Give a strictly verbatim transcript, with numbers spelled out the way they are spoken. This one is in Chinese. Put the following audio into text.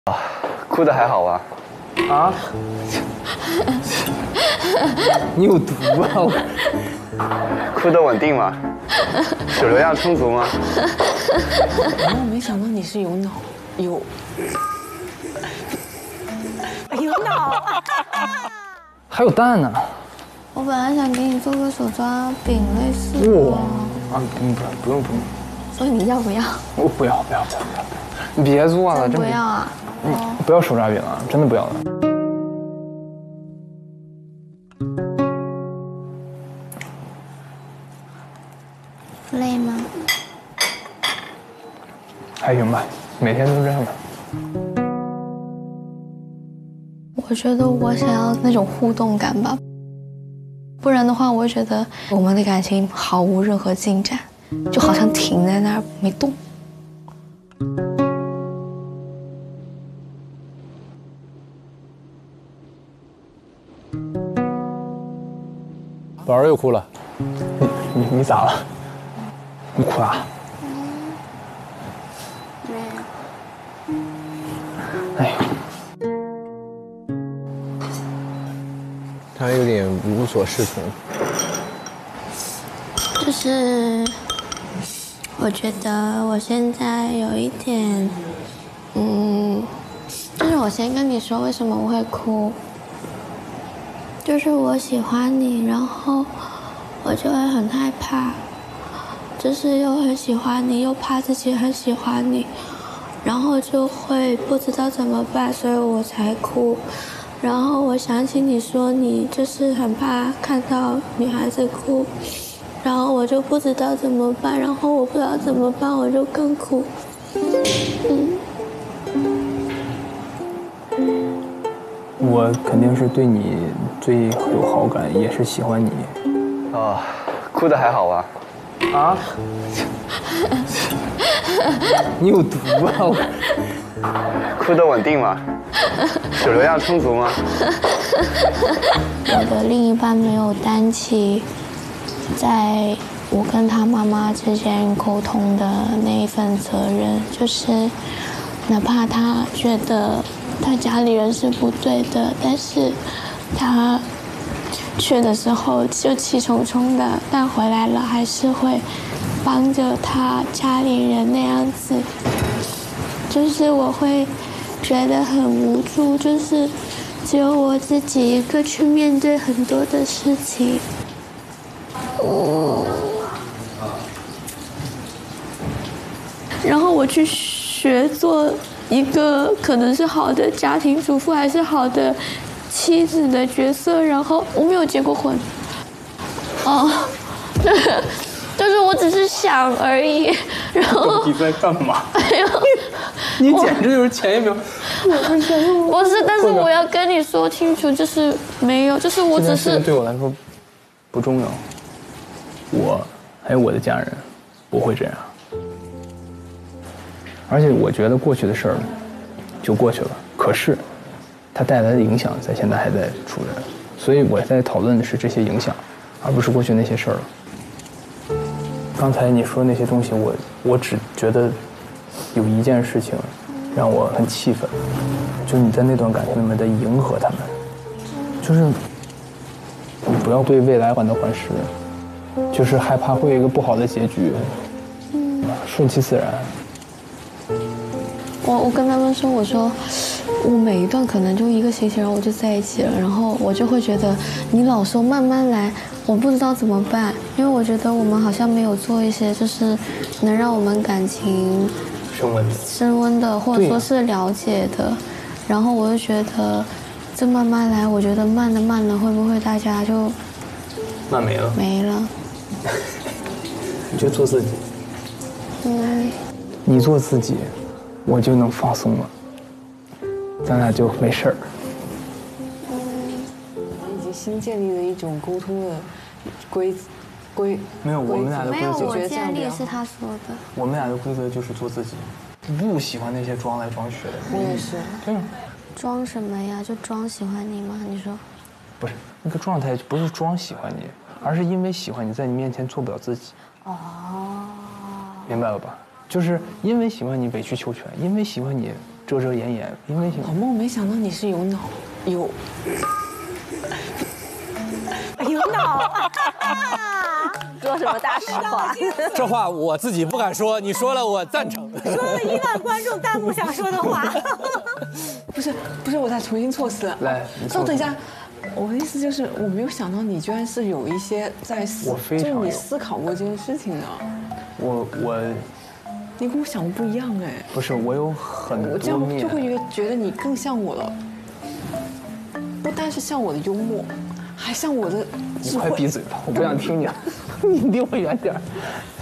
啊，哭的还好吧？ 啊？你有毒啊！ 哭得稳定吗？血流量充足吗？ 我没想到你是有脑有有脑， 还有蛋呢。 我本来想给你做个手抓饼类似的。 哇！啊，不用不用不用。 所以你要不要？ 我不要不要不要不要！你别做了， 真真不要啊！ 你不要手抓饼啊，真的不要了。 累吗？ 还行吧，每天都这样吧。 我觉得我想要那种互动感吧，不然的话，我会觉得我们的感情毫无任何进展，就好像停在那儿没动。 宝儿又哭了， 你你你咋了？你哭啊？ 没有。 哎， 他有点无所适从。 就是我觉得我现在有一点，嗯，就是我先跟你说为什么我会哭。就是我喜欢你，然后我就会很害怕，就是又很喜欢你，又怕自己很喜欢你，然后就会不知道怎么办，所以我才哭。然后我想起你说你就是很怕看到女孩子哭，然后我就不知道怎么办，然后我不知道怎么办，我就更哭。嗯。 我肯定是对你最有好感，也是喜欢你。 啊，哭的还好吧？ 啊？你有毒啊！ 哭得稳定吗？血流量充足吗？ 我的另一半没有担起在我跟他妈妈之间沟通的那一份责任，就是哪怕他觉得他家里人是不对的，但是他去的时候就气冲冲的，但回来了还是会帮着他家里人那样子，就是我会觉得很无助，就是只有我自己一个去面对很多的事情。嗯，然后我去学做一个可能是好的家庭主妇，还是好的妻子的角色，然后我没有结过婚。哦，就是我只是想而已，然后你在干嘛？ 哎呦， 你简直就是前一秒。 不是，但是我要跟你说清楚，就是没有，就是我只是对我来说不重要。我还有我的家人不会这样，而且我觉得过去的事儿就过去了，可是它带来的影响在现在还在出现，所以我在讨论的是这些影响，而不是过去那些事儿了。刚才你说那些东西，我我只觉得有一件事情让我很气愤，就是你在那段感情里面在迎合他们，就是你不要对未来患得患失，就是害怕会有一个不好的结局，顺其自然。 我我跟他们说，我说我每一段可能就一个星期，然后我就在一起了，然后我就会觉得你老说慢慢来，我不知道怎么办，因为我觉得我们好像没有做一些就是能让我们感情升温升温的，或者说是了解的，然后我就觉得这慢慢来，我觉得慢了慢了，会不会大家就慢没了？ 没了。 你就做自己， 嗯， 你做自己，我就能放松了，咱俩就没事儿。 已经新建立了一种沟通的规规。 没有，我们俩的规没有，我则， 建立是他说的。 我们俩的规则就是做自己，不喜欢那些装来装去的。 我也是。 对啊， 装什么呀？就装喜欢你吗？你说？ 不是那个状态，不是装喜欢你，而是因为喜欢你，在你面前做不了自己。 哦。 明白了吧？就是因为喜欢你委曲求全，因为喜欢你遮遮掩掩，因为老孟，没想到你是有脑有有脑，说什么大实话？ 这话我自己不敢说，你说了我赞成。 说了一万观众弹幕想说的话。 不是不是，我再重新措辞。 来你措辞稍等一下，我的意思就是，我没有想到你居然是有一些在思， 我非常就是你有思考过这件事情的。 我我你跟我想的不一样哎。 不是我有很我这多面样就，会觉得觉得你更像我了，不单是像我的幽默，还像我的你智慧。 快闭嘴吧，我不想听你了，你离我远点儿。